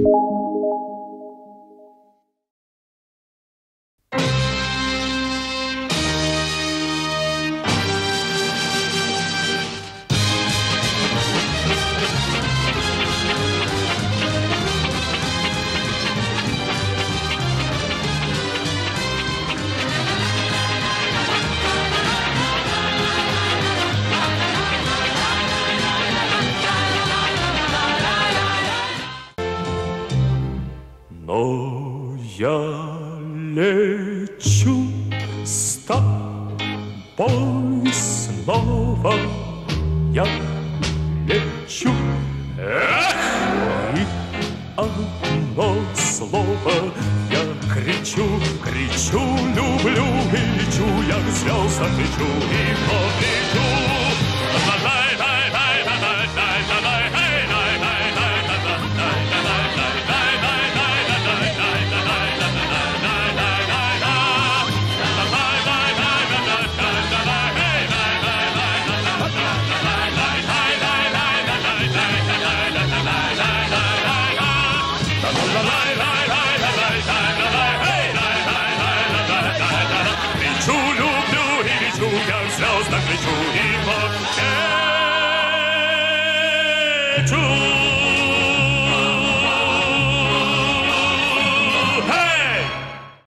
Но я лечу с тобой снова, я лечу. И одно слово я кричу, кричу, люблю и лечу, я к звездам лечу и полечу. Лечу, люблю и лечу, я к звездам лечу и полечу.